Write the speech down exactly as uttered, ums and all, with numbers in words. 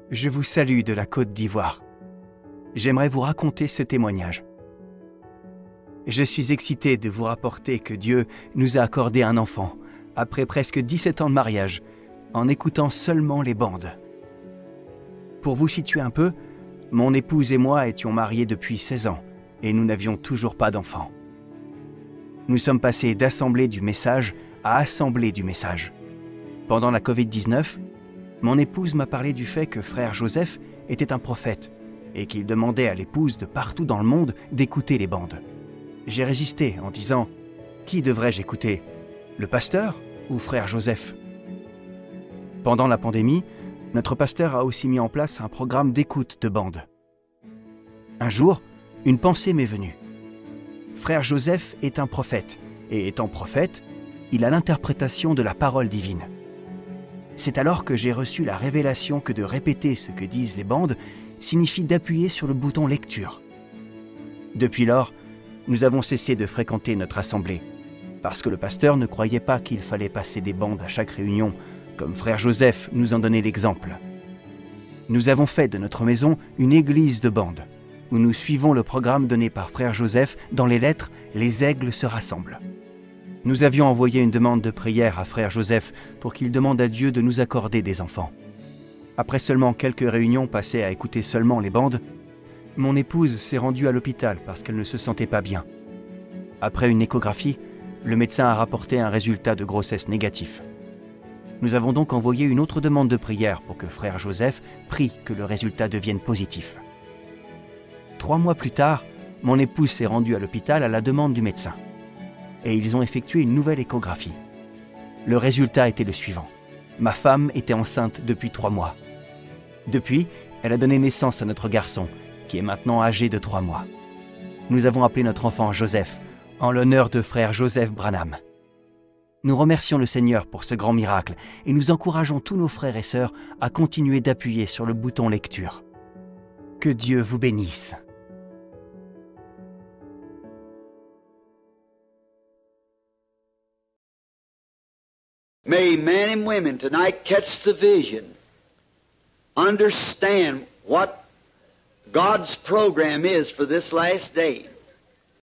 Je vous salue de la Côte d'Ivoire. J'aimerais vous raconter ce témoignage. Je suis excité de vous rapporter que Dieu nous a accordé un enfant, après presque dix-sept ans de mariage, en écoutant seulement les bandes. Pour vous situer un peu, mon épouse et moi étions mariés depuis seize ans, et nous n'avions toujours pas d'enfant. Nous sommes passés d'assemblée du message à assemblée du message. Pendant la covid dix-neuf, mon épouse m'a parlé du fait que frère Joseph était un prophète et qu'il demandait à l'épouse de partout dans le monde d'écouter les bandes. J'ai résisté en disant « Qui devrais-je écouter? Le pasteur ou frère Joseph ?» Pendant la pandémie, notre pasteur a aussi mis en place un programme d'écoute de bandes. Un jour, une pensée m'est venue. Frère Joseph est un prophète, et étant prophète, il a l'interprétation de la parole divine. C'est alors que j'ai reçu la révélation que de répéter ce que disent les bandes signifie d'appuyer sur le bouton lecture. Depuis lors, nous avons cessé de fréquenter notre assemblée, parce que le pasteur ne croyait pas qu'il fallait passer des bandes à chaque réunion, comme frère Joseph nous en donnait l'exemple. Nous avons fait de notre maison une église de bandes, où nous suivons le programme donné par frère Joseph dans les lettres « Les aigles se rassemblent ». Nous avions envoyé une demande de prière à frère Joseph pour qu'il demande à Dieu de nous accorder des enfants. Après seulement quelques réunions passées à écouter seulement les bandes, mon épouse s'est rendue à l'hôpital parce qu'elle ne se sentait pas bien. Après une échographie, le médecin a rapporté un résultat de grossesse négatif. Nous avons donc envoyé une autre demande de prière pour que frère Joseph prie que le résultat devienne positif. Trois mois plus tard, mon épouse s'est rendue à l'hôpital à la demande du médecin. Et ils ont effectué une nouvelle échographie. Le résultat était le suivant. Ma femme était enceinte depuis trois mois. Depuis, elle a donné naissance à notre garçon, qui est maintenant âgé de trois mois. Nous avons appelé notre enfant Joseph, en l'honneur de frère Joseph Branham. Nous remercions le Seigneur pour ce grand miracle et nous encourageons tous nos frères et sœurs à continuer d'appuyer sur le bouton lecture. Que Dieu vous bénisse. May men and women tonight catch the vision, understand what God's program is for this last day.